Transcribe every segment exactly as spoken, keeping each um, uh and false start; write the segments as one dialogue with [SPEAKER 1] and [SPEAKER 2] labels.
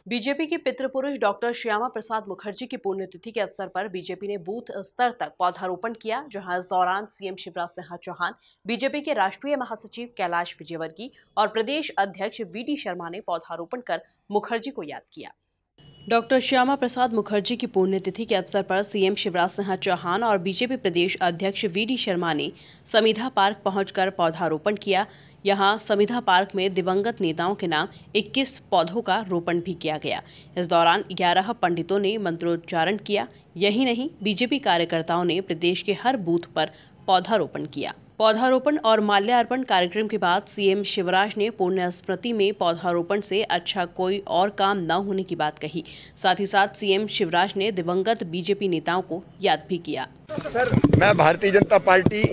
[SPEAKER 1] BJP के पितृपुरुष doctor Shyama Prasad Mukherjee की पुण्यतिथि के अवसर पर बीजेपी ने बूथ स्तर तक पौधारोपण किया, जहां इस दौरान सीएम शिवराज सिंह चौहान, बीजेपी के राष्ट्रीय महासचिव कैलाश विजयवर्गीय और प्रदेश अध्यक्ष वीडी शर्मा ने पौधारोपण कर मुखर्जी को याद किया। डॉक्टर श्यामा प्रसाद मुखर्जी की पुण्यतिथि के अवसर पर सीएम शिवराज सिंह चौहान और बीजेपी प्रदेश अध्यक्ष वीडी शर्मा ने समिधा पार्क पहुंचकर पौधारोपण किया। यहां समिधा पार्क में दिवंगत नेताओं के नाम इक्कीस पौधों का रोपण भी किया गया। इस दौरान ग्यारह पंडितों ने मंत्रोच्चारण किया। यही नहीं, बीजेपी कार्यकर्ताओं ने प्रदेश के हर बूथ पर पौधारोपण किया। पौधारोपण और माल्यार्पण कार्यक्रम के बाद सीएम शिवराज ने पुण्य स्मृति में पौधारोपण से अच्छा कोई और काम न होने की बात कही। साथ ही साथ सीएम शिवराज ने दिवंगत बीजेपी नेताओं को याद भी किया।
[SPEAKER 2] सर, मैं भारतीय जनता पार्टी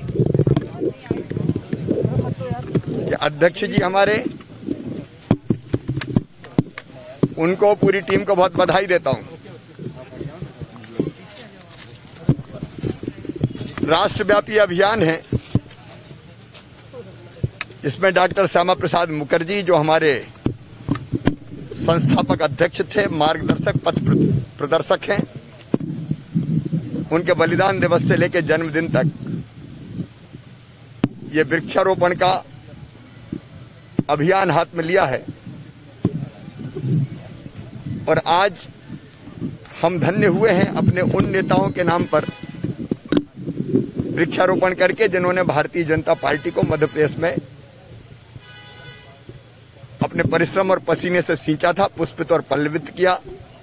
[SPEAKER 2] के अध्यक्ष जी हमारे, उनको पूरी टीम को बहुत बधाई देता हूं। राष्ट्रव्यापी अभियान है, इसमें डॉक्टर श्यामा प्रसाद मुखर्जी जो हमारे संस्थापक अध्यक्ष थे, मार्गदर्शक, पथ प्रदर्शक हैं, उनके बलिदान दिवस से लेकर जन्मदिन तक ये वृक्षारोपण का अभियान हाथ में लिया है। और आज हम धन्य हुए हैं अपने उन नेताओं के नाम पर वृक्षारोपण करके, जिन्होंने भारतीय जनता पार्टी को मध्य प्रदेश में अपने परिश्रम और पसीने से सींचा था, पुष्पित और पल्लवित किया।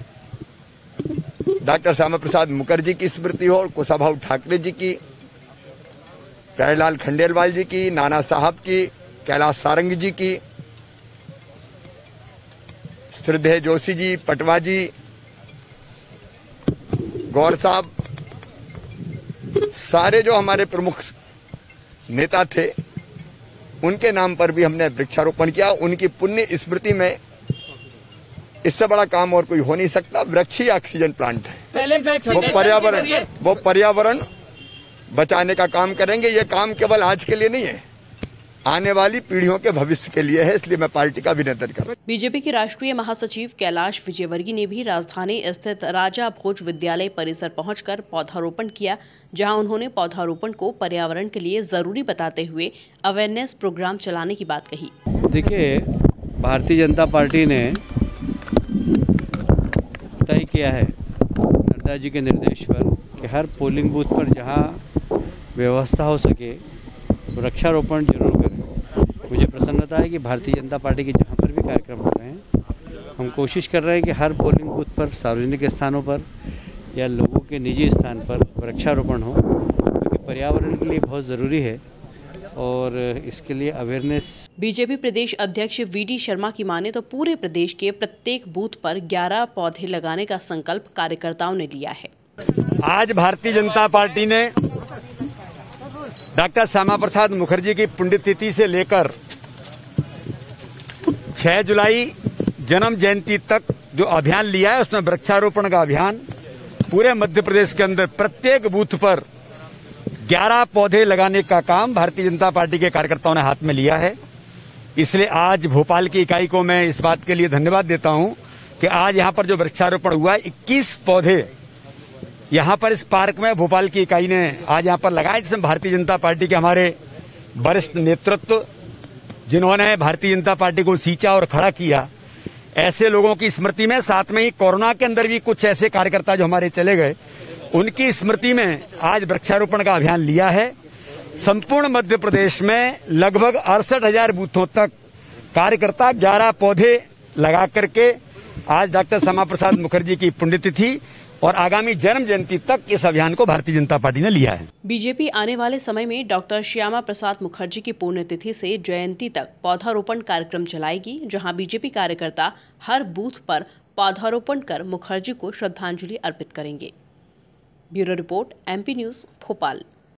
[SPEAKER 2] डॉक्टर श्यामा प्रसाद मुखर्जी की स्मृति हो, कुशाभाऊ ठाकरे जी की, प्यारेलाल खंडेलवाल जी की, नाना साहब की, कैलाश सारंग जी की, श्रद्धेय जोशी जी, पटवा जी, गौर साहब, सारे जो हमारे प्रमुख नेता थे, उनके नाम पर भी हमने वृक्षारोपण किया। उनकी पुण्य स्मृति में इससे बड़ा काम और कोई हो नहीं सकता। वृक्ष ही ऑक्सीजन प्लांट है। वो पर्यावरण वो पर्यावरण बचाने का काम करेंगे। ये काम केवल आज के लिए नहीं है, आने वाली पीढ़ियों के भविष्य के लिए है। इसलिए मैं पार्टी का अभिनंदन करता हूं।
[SPEAKER 1] बीजेपी के राष्ट्रीय महासचिव कैलाश विजयवर्गीय ने भी राजधानी स्थित राजा भोज विद्यालय परिसर पहुंचकर पौधारोपण किया, जहां उन्होंने पौधारोपण को पर्यावरण के लिए जरूरी बताते हुए अवेयरनेस प्रोग्राम चलाने की बात कही।
[SPEAKER 3] देखिए, भारतीय जनता पार्टी ने तय किया है नड्डा जी के निर्देश पर कि हर पोलिंग बूथ पर जहां व्यवस्था हो सके वृक्षारोपण जरूर करें। मुझे प्रसन्नता है कि भारतीय जनता पार्टी के जहाँ पर भी कार्यक्रम हो रहे हैं, हम कोशिश कर रहे हैं कि हर पोलिंग बूथ पर, सार्वजनिक स्थानों पर या लोगों के निजी स्थान पर वृक्षारोपण हो, क्योंकि पर्यावरण के लिए बहुत ज़रूरी है और इसके लिए अवेयरनेस।
[SPEAKER 1] बीजेपी प्रदेश अध्यक्ष वीडी शर्मा की माने तो पूरे प्रदेश के प्रत्येक बूथ पर ग्यारह पौधे लगाने का संकल्प कार्यकर्ताओं ने लिया है।
[SPEAKER 4] आज भारतीय जनता पार्टी ने डॉक्टर श्यामा प्रसाद मुखर्जी की पुण्यतिथि से लेकर छह जुलाई जन्म जयंती तक जो अभियान लिया है, उसमें वृक्षारोपण का अभियान पूरे मध्य प्रदेश के अंदर प्रत्येक बूथ पर ग्यारह पौधे लगाने का काम भारतीय जनता पार्टी के कार्यकर्ताओं ने हाथ में लिया है। इसलिए आज भोपाल की इकाई को मैं इस बात के लिए धन्यवाद देता हूं कि आज यहां पर जो वृक्षारोपण हुआ है, इक्कीस पौधे यहाँ पर इस पार्क में भोपाल की इकाई ने आज यहाँ पर लगाए, जिसमें भारतीय जनता पार्टी के हमारे वरिष्ठ नेतृत्व, जिन्होंने भारतीय जनता पार्टी को सींचा और खड़ा किया, ऐसे लोगों की स्मृति में, साथ में ही कोरोना के अंदर भी कुछ ऐसे कार्यकर्ता जो हमारे चले गए, उनकी स्मृति में आज वृक्षारोपण का अभियान लिया है। संपूर्ण मध्य प्रदेश में लगभग अड़सठ हजार बूथों तक कार्यकर्ता ग्यारह पौधे लगा करके आज डॉक्टर श्यामा प्रसाद मुखर्जी की पुण्यतिथि और आगामी जन्म जयंती तक इस अभियान को भारतीय जनता पार्टी ने लिया है।
[SPEAKER 1] बीजेपी आने वाले समय में डॉक्टर श्यामा प्रसाद मुखर्जी की पुण्यतिथि से जयंती तक पौधारोपण कार्यक्रम चलाएगी, जहां बीजेपी कार्यकर्ता हर बूथ पर पौधारोपण कर मुखर्जी को श्रद्धांजलि अर्पित करेंगे। Bureau report, MP news, Bhopal.